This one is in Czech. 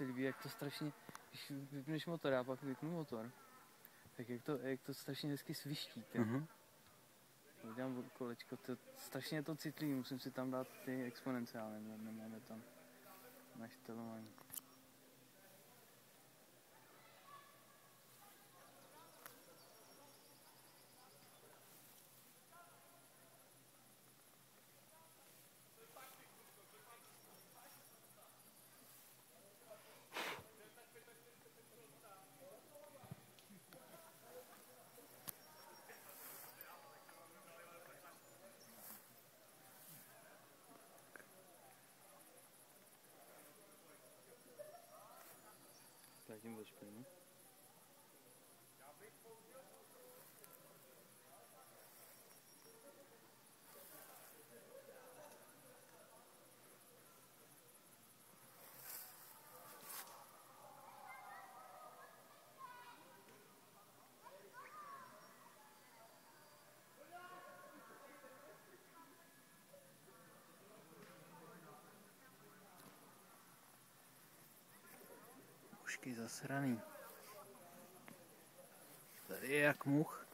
se líbí, jak to strašně, když vypneš motor, já pak vypnu motor, tak jak to strašně hezky sviští. Udělám kolečko, strašně to citlivý, musím si tam dát ty exponenciály, nemáme tam naštelovaný. Zatím začpěnu. Mušky zasraný. Tady je jak much.